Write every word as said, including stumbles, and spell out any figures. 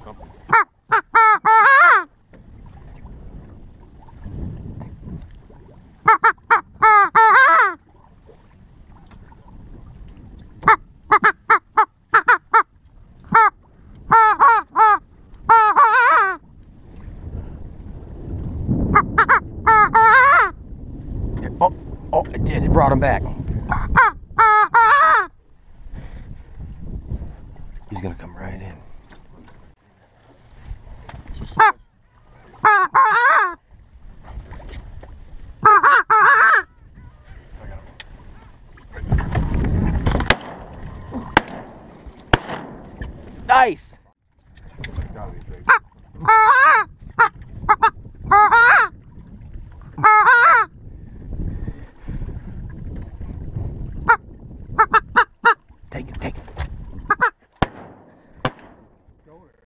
something. Oh, oh, it did. It brought him back. He's gonna come right in. Nice. Take it, take it.